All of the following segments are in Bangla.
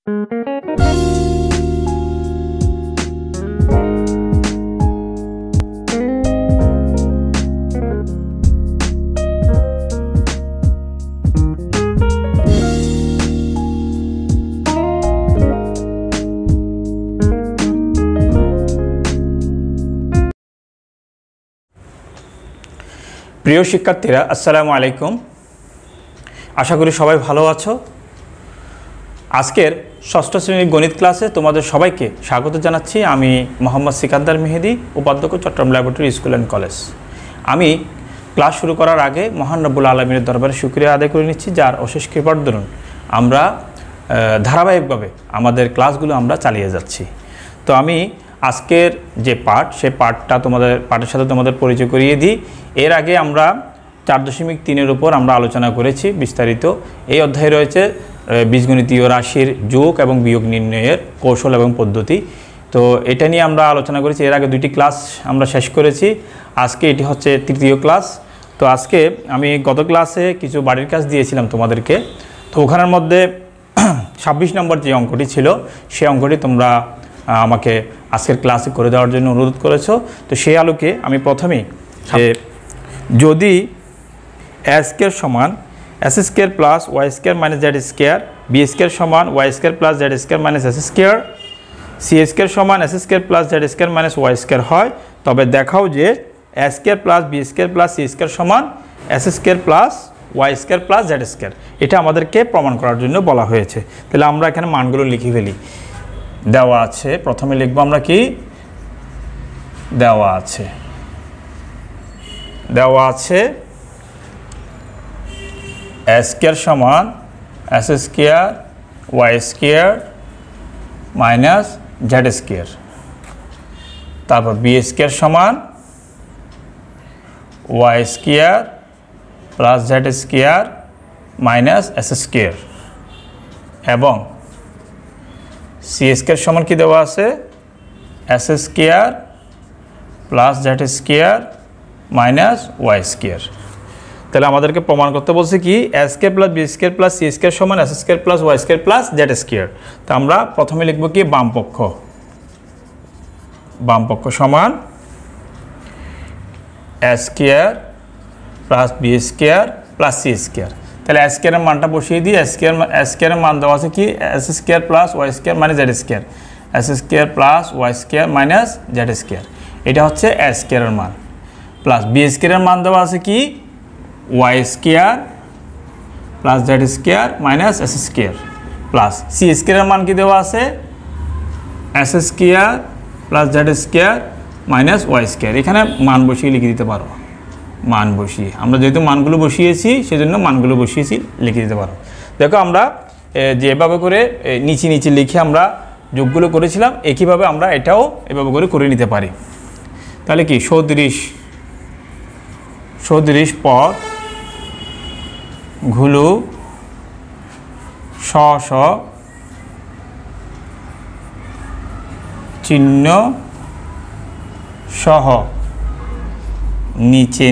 প্রিয় শিক্ষার্থীরা আসসালামু আলাইকুম। আশা করি সবাই ভালো আছো। আজকের ষষ্ঠ শ্রেণীর গণিত ক্লাসে তোমাদের সবাইকে স্বাগত জানাচ্ছি। আমি মোহাম্মদ সিকান্দার মেহেদি, উপাধ্যক্ষ Chittagong laboratory school and college. আমি ক্লাস শুরু করার আগে মহান রব্বুল আলমীর দরবারে শুকরিয়া আদায় করে নিচ্ছি, যার অশেষ কৃপার দরুন আমরা ধারাবাহিকভাবে আমাদের ক্লাসগুলো আমরা চালিয়ে যাচ্ছি। তো আমি আজকের যে পাঠ, সেই পাঠের সাথে তোমাদের পরিচয় করিয়ে দিই। এর আগে আমরা 4.3-এর উপর আমরা আলোচনা করেছি বিস্তারিত। এই অধ্যায়ে রয়েছে বীজগণিতীয় রাশির যোগ এবং বিয়োগ নির্ণয়ের কৌশল এবং পদ্ধতি। তো এটা নিয়ে আমরা আলোচনা করেছি। এর আগে 2টি ক্লাস আমরা শেষ করেছি। আজকে এটি হচ্ছে 3য় ক্লাস। তো আজকে আমি গত ক্লাসে কিছু বাড়ির কাজ দিয়েছিলাম তোমাদেরকে। তো ওখানের মধ্যে 26 নম্বর যে অঙ্কটি ছিল, সেই অঙ্কটি তোমরা আমাকে আজকের ক্লাসে করে দেওয়ার জন্য অনুরোধ করেছো। তো সেই আলোকে আমি প্রথমেই যদি এ স্কয়ার সমান S square plus Y square minus Z square, B square সমান Y square plus Z square minus S square, C square সমান S square plus Z square minus Y square হয়, তবে দেখাও যে A square plus B square plus C square সমান S square plus Y square plus Z square. এটা আমাদেরকে প্রমাণ করার জন্য বলা হয়েছে। তাহলে আমরা এখানে মানগুলো লিখে ফেলি। দেওয়া আছে, প্রথমে লিখবো আমরা কি, দেওয়া আছে এ স্কয়ার সমান S square Y square minus Z square, তারপর বি স্কয়ার সমান Y square plus Z square minus S square, এবং সি স্কয়ার সমান কি দেওয়া আছে, S square plus Z square minus Y square. তাহলে আমাদেরকে প্রমাণ করতে বলছে কি, A square plus B square plus C square সমান S square plus Y square plus Z square. তো আমরা প্রথমে লিখব কি, বামপক্ষ সমান A square plus B square plus C square. তাহলে এ স্কয়ারের মানটা বসিয়ে দিই। এ স্কয়ারের মান দেওয়া আছে কি, S square plus Y square minus Z square, S square plus Y square minus Z square. এটা হচ্ছে এ স্কয়ারের মান। প্লাস বি স্কয়ারের মান দেওয়া আছে কি, Y square plus Z square minus S square, plus C স্কয়ারের মান কি দেওয়া আছে, S square plus Z square minus Y square. এখানে মান বসিয়ে লিখে দিতে পারো। মান বসিয়ে, আমরা যেহেতু মানগুলো বসিয়েছি সেজন্য মানগুলো বসিয়েছি, লিখে দিতে পারো। দেখো আমরা যেভাবে করে নিচে লিখে আমরা যোগগুলো করেছিলাম, একইভাবে আমরা এটাও এভাবে করে নিতে পারি। তাহলে কি, সদৃশ পদগুলো স্ব চিহ্ন সহ নিচে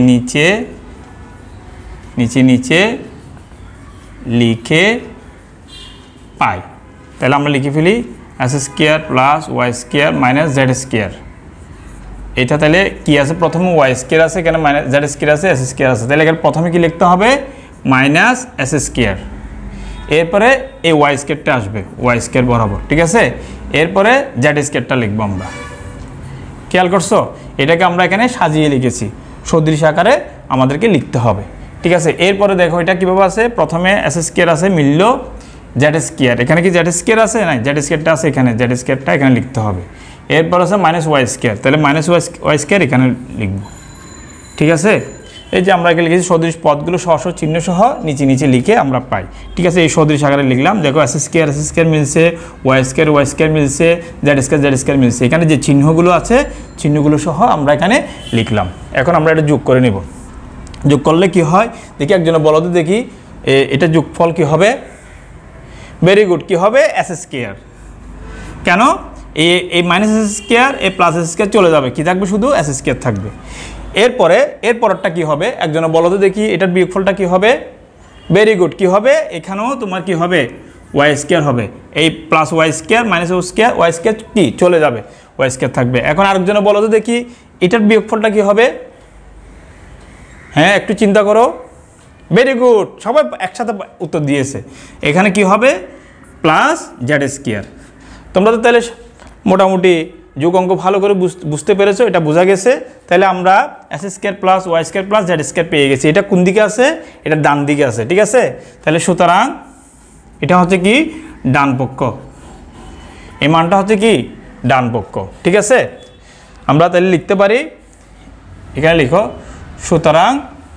লিখে পাই। তাহলে আমরা লিখে ফেলি S square plus Y square minus Z square. এটা তাহলে কি আছে, প্রথমে ওয়াই স্কয়ার আছে, এখানে মাইনাস জেড স্কয়ার আছে, এস স্কয়ার আছে। তাহলে এখানে প্রথমে কি লিখতে হবে, মাইনাস এস স্কয়ার। এরপরে এই ওয়াই স্কয়ারটা আসবে ওয়াই স্কয়ার বরাবর, ঠিক আছে। এরপরে জেড স্কয়ারটা লিখবো আমরা। খেয়াল করছো, এটাকে আমরা এখানে সাজিয়ে লিখেছি, সদৃশ আকারে আমাদেরকে লিখতে হবে, ঠিক আছে। এরপরে দেখো এটা কীভাবে আছে, প্রথমে এস স্কয়ার আছে, মিলল জেড স্কয়ার। এখানে কি জেড স্কয়ার আছে, না জেড স্কয়ারটা আছে এখানে, জেড স্কয়ারটা এখানে লিখতে হবে। এরপর আছে মাইনাস ওয়াই স্কয়ার, তাহলে মাইনাস ওয়াই স্কয়ার এখানে লিখব, ঠিক আছে। এই যে আমরা এখানে লিখেছি সদৃশ পদগুলো স্ব চিহ্ন সহ নিচে লিখে আমরা পাই, ঠিক আছে। এই সদৃশ আকারে লিখলাম। দেখো এস স্কয়ার মিলছে, ওয়াই স্কয়ার মিলছে, জেড স্কয়ার মিলছে। এখানে যে চিহ্নগুলো আছে, চিহ্নগুলো সহ আমরা এখানে লিখলাম। এখন আমরা এটা যোগ করে নেব। যোগ করলে কি হয় দেখি, একজনে বলো তো দেখি, এটা যোগফল কি হবে, ভেরি গুড, কি হবে, এস স্কয়ার। কেন, এই মাইনাস এস স্কয়ার, এই প্লাস এস স্কয়ার চলে যাবে, কি থাকবে, শুধু এস স্কয়ার থাকবে। এরপরটা কি হবে, একজনে বলো তো দেখি, এটার বিয়োগফলটা কি হবে, ভেরি গুড, কি হবে, এখানেও তোমার কি হবে, ওয়াই স্কোয়ার হবে, এই plus Y square minus Y square কি চলে যাবে, ওয়াই স্কোয়ার থাকবে। এখন আরেকজনে বলো তো দেখি এটার বিয়োগফলটা কি হবে? হ্যাঁ একটু চিন্তা করো। ভেরি গুড, সবাই একসাথে উত্তর দিয়েছে। এখানে কি হবে? Plus Z square. তোমরা তো তাহলে মোটামুটি যোগ অঙ্ক ভালো করে বুঝতে পেরেছো, এটা বোঝা গেছে। তাহলে আমরা S square plus Y square plus Z square পেয়ে গেছি। এটা কোন দিকে আছে? এটা ডান দিকে আছে, ঠিক আছে। তাহলে সুতরাং এটা হচ্ছে কি ডান পক্ষ, এই মানটা হচ্ছে কি ডান পক্ষ, ঠিক আছে। আমরা তাহলে লিখতে পারি, এখানে লিখো সুতরাং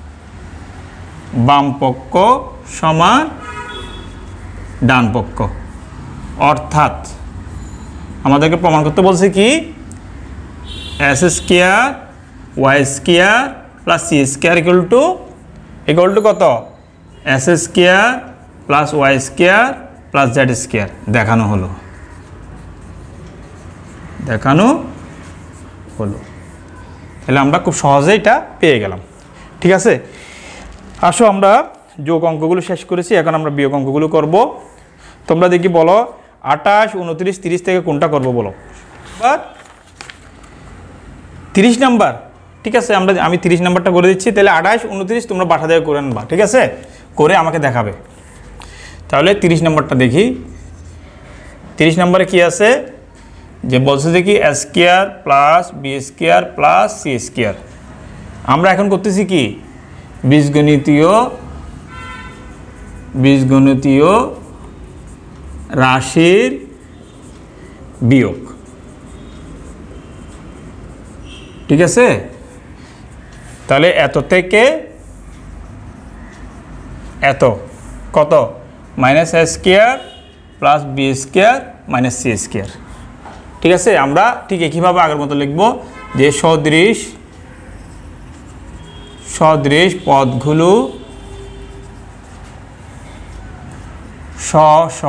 বাম পক্ষ সমান ডান পক্ষ, অর্থাৎ আমাদেরকে প্রমাণ করতে বলছে কি S square Y square plus C square equal to কত? S square plus Y square plus Z square দেখানো হলো, তাহলে আমরা খুব সহজেই এটা পেয়ে গেলাম, ঠিক আছে। আসো আমরা যোগ অঙ্কগুলো শেষ করেছি, এখন আমরা বিয়োগ অঙ্কগুলো করব। তোমরা দেখি বলো 28, 29, 30 থেকে কোনটা করব বলো। এবার 30 নাম্বার, ঠিক আছে। আমি 30 নাম্বারটা করে দিচ্ছি। তাহলে 28, 29 তোমরা বাসা থেকে করে আনবা, ঠিক আছে, করে আমাকে দেখাবে। তাহলে 30 নাম্বারটা দেখি। 30 নাম্বারে কি আছে? যে বলছে যে কি S square plus B square plus C square. আমরা এখন করতেছি কি বীজগণিতীয় রাশির বিয়োগ, ঠিক আছে। তাহলে এত থেকে এত কত? Minus A square plus B square minus C square, ঠিক আছে। আমরা ঠিক একইভাবে আগের মতো লিখব যে সদৃশ পদগুলো স্ব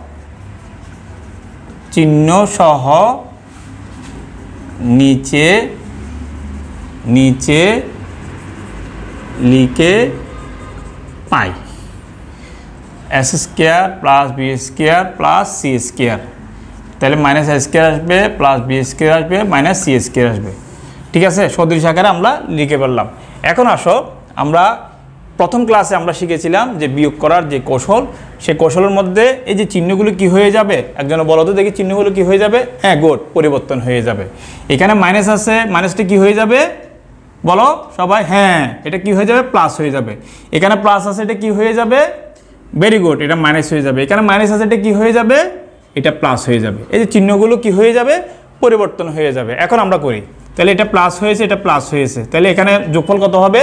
চিহ্ন সহ নিচে লিখে পাই। S square plus B square plus C square, তাহলে মাইনাস এ স্কোয়ার আসবে প্লাস বি স্কোয়ার আসবে মাইনাস সি স্কোয়ার আসবে, ঠিক আছে। সদৃশ আকারে আমরা লিখে ফেললাম। এখন আসো আমরা প্রথম ক্লাসে আমরা শিখেছিলাম যে বিয়োগ করার যে কৌশল, সেই কৌশলের মধ্যে এই যে চিহ্নগুলো কি হয়ে যাবে, একজনে বলো তো দেখি চিহ্নগুলো কি হয়ে যাবে? হ্যাঁ গুড, পরিবর্তন হয়ে যাবে। এখানে মাইনাস আছে, মাইনাসটা কি হয়ে যাবে বলো সবাই? হ্যাঁ এটা কি হয়ে যাবে? প্লাস হয়ে যাবে। এখানে প্লাস আছে, এটা কি হয়ে যাবে? ভেরি গুড, এটা মাইনাস হয়ে যাবে। এখানে মাইনাস আছে, এটা কি হয়ে যাবে? এটা প্লাস হয়ে যাবে। এই যে চিহ্নগুলো কি হয়ে যাবে? পরিবর্তন হয়ে যাবে। এখন আমরা করি, তাহলে এটা প্লাস হয়েছে, এটা প্লাস হয়েছে, তাহলে এখানে যোগফল কত হবে?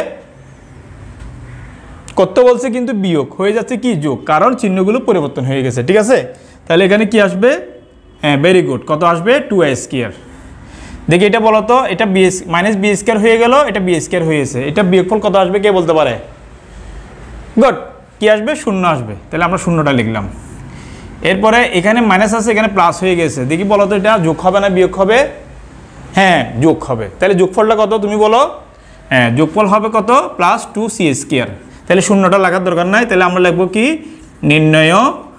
কত বলছে কিন্তু বিয়োগ হয়ে যাচ্ছে কি যোগ, কারণ চিহ্নগুলো পরিবর্তন হয়ে গেছে, ঠিক আছে। তাহলে এখানে কি আসবে? হ্যাঁ ভেরি গুড, কত আসবে? 2a square. দেখি এটা বলো তো, এটা মাইনাস বি স্কোয়ার হয়ে গেল, এটা বি স্কোয়ার হয়েছে, এটা বিয়োগফল কত আসবে কে বলতে পারে? গুড, কি আসবে? 0 আসবে। তাহলে আমরা 0টা লিখলাম। এরপরে এখানে মাইনাস আছে, এখানে প্লাস হয়ে গেছে, দেখি বলো তো এটা যোগ হবে না বিয়োগ হবে? হ্যাঁ যোগ হবে। তাহলে যোগফলটা কত তুমি বলো? হ্যাঁ যোগফল হবে কত? Plus 2c square. তাহলে 0টা লাগার দরকার নাই, তাহলে আমরা লিখব কি নির্ণয়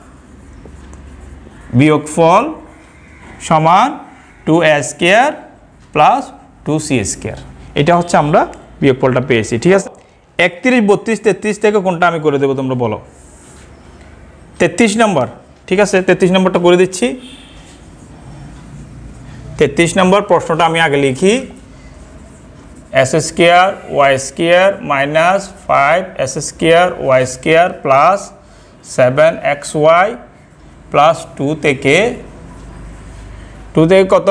বিয়োগফল সমান 2a square plus 2c square. এটা হচ্ছে আমরা বিয়োগফলটা পেয়েছি, ঠিক আছে। 31, 32, 33 থেকে কোনটা আমি করে দেবো তোমরা বলো? 33 নম্বর, ঠিক আছে। 33 নম্বরটা করে দিচ্ছি। 33 নম্বর প্রশ্নটা আমি আগে লিখি। S square Y square minus 5s square Y square plus 7xy plus 2 থেকে কত?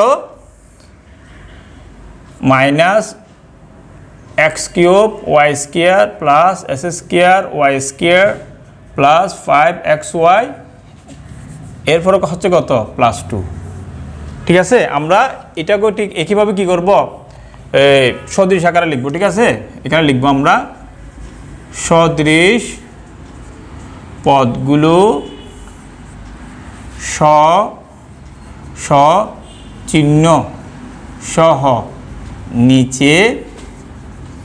Minus x cube Y square plus S square Y square plus 5xy, এরপরে হচ্ছে কত? প্লাস 2, ঠিক আছে। আমরা এটাকেও ঠিক একইভাবে কি করব? সদৃশ আকারে লিখব, ঠিক আছে। এখানে লিখব আমরা সদৃশ পদগুলো চিহ্ন সহ নিচে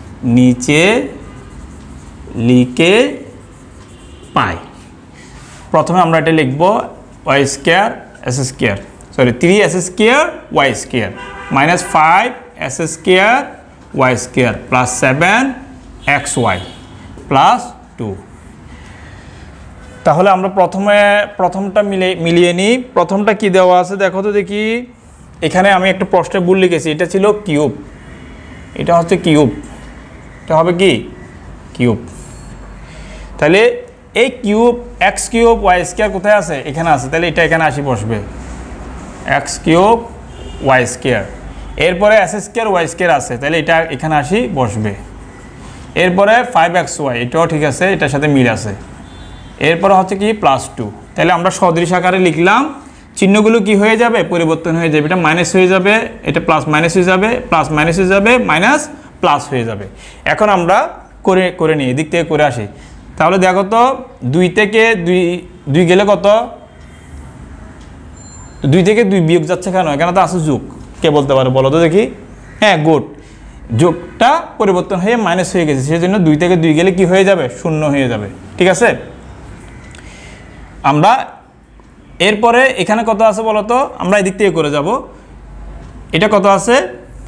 লিখে পাই। প্রথমে আমরা এটা লিখব Y square S square, sorry 3 S square Y square minus 5 S square Y square plus 7 X Y plus 2। তাহলে আমরা প্রথমটা মিলিয়ে নিই। প্রথমটা কি দেওয়া আছে দেখো তো দেখি। এখানে আমি একটা প্রশ্নে ভুল লিখেছি, এটা ছিল কিউব, এটা হচ্ছে কিউব, এটা হবে কি কিউব। তাহলে এই cube X cube Y square কোথায় আছে? এখানে আছে, তাহলে এটা এখানে আসি বসবে এক্স কিউব ওয়াই স্কোয়ার। এরপরে এস স্কোয়ার ওয়াই স্কোয়ার আছে, তাহলে এটা এখানে আসি বসবে। এরপরে 5xy, এটাও ঠিক আছে, এটার সাথে মিল আছে। এরপরে হচ্ছে কি প্লাস 2। তাহলে আমরা সদৃশ আকারে লিখলাম, চিহ্নগুলো কি হয়ে যাবে? পরিবর্তন হয়ে যাবে। এটা মাইনাস হয়ে যাবে, এটা প্লাস মাইনাস হয়ে যাবে, প্লাস মাইনাস হয়ে যাবে, মাইনাস প্লাস হয়ে যাবে। এখন আমরা করে নিই, এদিক থেকে করে আসি। তাহলে দেখো তো 2 থেকে 2 গেলে কত? 2 থেকে 2 বিয়োগ যাচ্ছে কেন? এখানে তো আছে যোগ, কে বলতে পারে বলো তো দেখি? হ্যাঁ গুড, যোগটা পরিবর্তন হয়ে মাইনাস হয়ে গেছে, সেই জন্য 2 থেকে 2 গেলে কি হয়ে যাবে? 0 হয়ে যাবে। ঠিক আছে, আমরা এরপরে এখানে কত আছে বলো তো? আমরা এদিক থেকে করে যাব। এটা কত আছে?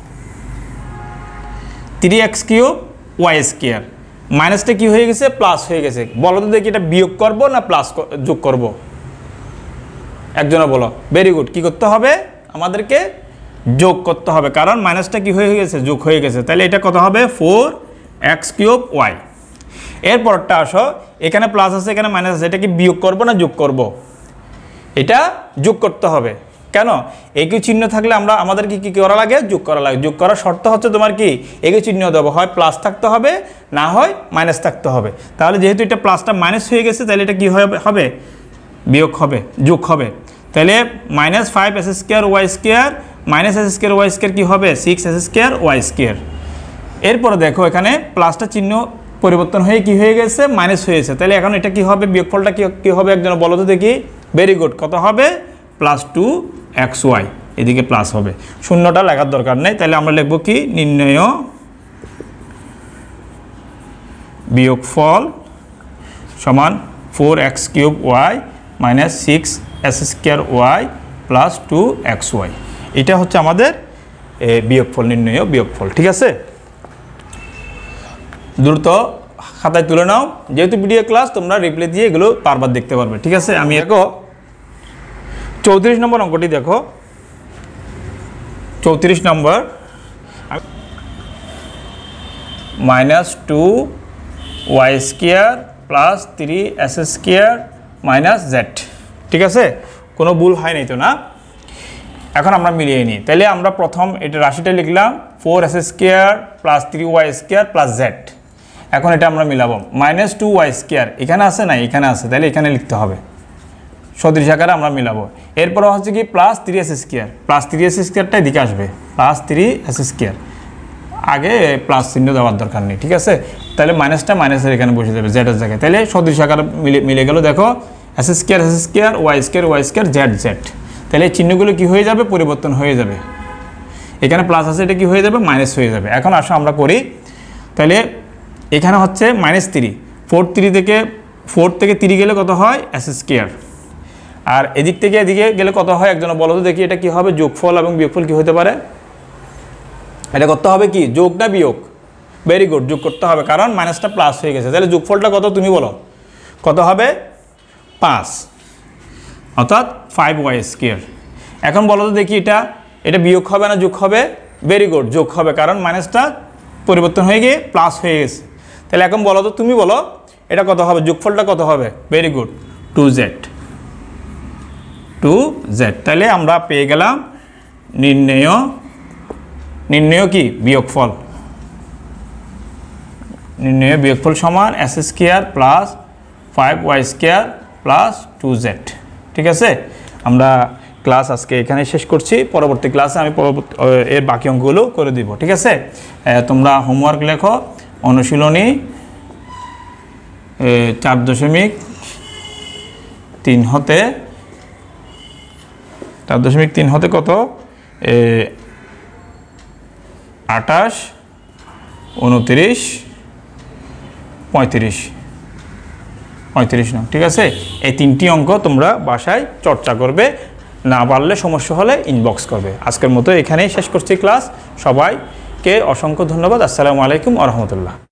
3x কিউব ওয়াই স্কোয়ার, মাইনাসটা কি হয়ে গেছে? প্লাস হয়ে গেছে। বলো তো দেখি এটা বিয়োগ করব না প্লাস যোগ করব? একজনে বলো। ভেরি গুড, কি করতে হবে? আমাদেরকে যোগ করতে হবে, কারণ মাইনাসটা কি হয়ে গেছে? যোগ হয়ে গেছে। তাহলে এটা কত হবে? 4x cube Y. এরপরটা আসো, এখানে প্লাস আছে এখানে মাইনাস আছে, এটা কি বিয়োগ করব না যোগ করব? এটা যোগ করতে হবে। কেন? একই চিহ্ন থাকলে আমাদেরকে কি করা লাগে? যোগ করা লাগে। যোগ করার শর্ত হচ্ছে তোমার কি? একই চিহ্ন দেবো, হয় প্লাস থাকতে হবে না হয় মাইনাস থাকতে হবে। তাহলে যেহেতু এটা প্লাসটা মাইনাস হয়ে গেছে, তাহলে এটা কি হবে? বিয়োগ হবে, যোগ হবে। তাহলে minus 5 S square Y square minus S square Y square কী হবে? 6 এস স্কোয়ার ওয়াই স্কোয়ার। এরপরে দেখো এখানে প্লাসটা চিহ্ন পরিবর্তন হয়ে কি হয়ে গেছে? মাইনাস হয়েছে। তাহলে এখন এটা কি হবে? বিয়োগফলটা কি হবে? একজন বলো তো দেখি। ভেরি গুড, কত হবে? প্লাস 2xy, এদিকে প্লাস হবে, শূন্যটা লেখার দরকার নেই। তাহলে আমরা লিখব কি? নির্ণয় বিয়োগফল সমান 4x cube Y minus 6s square Y plus 2xy। এটা হচ্ছে আমাদের বিয়োগফল, নির্ণয় বিয়োগফল। ঠিক আছে, দ্রুত খাতায় তুলে নাও, যেহেতু ভিডিও ক্লাস তোমরা রিপ্লে দিয়ে এগুলো বারবার দেখতে পারবে। ঠিক আছে, আমি দেখো 34 নম্বর অঙ্কটি দেখো। 34 number, minus 2y square plus 3s square minus Z. ঠিক আছে, কোনো ভুল হয়নি তো না? এখন আমরা মিলিয়ে নিই। তাহলে আমরা প্রথম এটা রাশিটা লিখলাম 4s square plus 3y square plus Z. এখন এটা আমরা মিলাবো। মাইনাস 2y স্কোয়ার এখানে আছে না? এখানে আছে, তাহলে এখানে লিখতে হবে, সদৃশ আকারে আমরা মিলাবো। এরপর হচ্ছে কি plus 3s square, plus 3s স্কোয়ারটা এদিকে আসবে, প্লাস 3s স্কোয়ার, আগে প্লাস চিহ্ন দেওয়ার দরকার নেই। ঠিক আছে, তাহলে মাইনাসটা মাইনাসের এখানে বসে যাবে জেডের জায়গায়। তাহলে সদৃশ আকারে মিলে গেল। দেখো S square Y square Z Z. তাহলে এই চিহ্নগুলো কি হয়ে যাবে? পরিবর্তন হয়ে যাবে। এখানে প্লাস আছে, এটা কি হয়ে যাবে? মাইনাস হয়ে যাবে। এখন আসো আমরা করি। তাহলে এখানে হচ্ছে মাইনাস 3, 4 থেকে 3 গেলে কত হয়? S square. আর এদিক থেকে এদিকে গেলে কত হয়? একজন বলো তো দেখি। এটা কি হবে? যোগফল এবং বিয়োগফল কি হতে পারে? এটা করতে হবে কি? যোগ না বিয়োগ? ভেরি গুড, যোগ করতে হবে, কারণ মাইনাসটা প্লাস হয়ে গেছে। তাহলে যোগফলটা কত তুমি বলো? কত হবে? 5, অর্থাৎ 5y স্কোয়ার। এখন বলো তো দেখি, এটা বিয়োগ হবে না যোগ হবে? ভেরি গুড, যোগ হবে, কারণ মাইনাসটা পরিবর্তন হয়ে গিয়ে প্লাস হয়ে গেছে। তাহলে এখন বলো তো তুমি বলো, এটা কত হবে? যোগফলটা কত হবে? Very good, 2z। তাহলে আমরা পেয়ে গেলাম নির্ণয় কি? বিয়োগফল। নির্ণয় বিয়োগফল সমান S square plus 5y square plus 2z। ঠিক আছে, আমরা ক্লাস আজকে এখানে শেষ করছি। পরবর্তী ক্লাসে আমি এর বাকি অঙ্কগুলো করে দিব। ঠিক আছে, তোমরা হোমওয়ার্ক লেখো। অনুশীলনী 4.3 হতে 4.3 হতে কত? 28, 29, 35 35 নং। ঠিক আছে, এই 3টি অঙ্ক তোমরা বাসায় চর্চা করবে, না পারলে সমস্যা হলে ইনবক্স করবে। আজকের মতো এখানেই শেষ করছি ক্লাস। সবাইকে অসংখ্য ধন্যবাদ। আসসালামু আলাইকুম ওয়া রাহমাতুল্লাহ।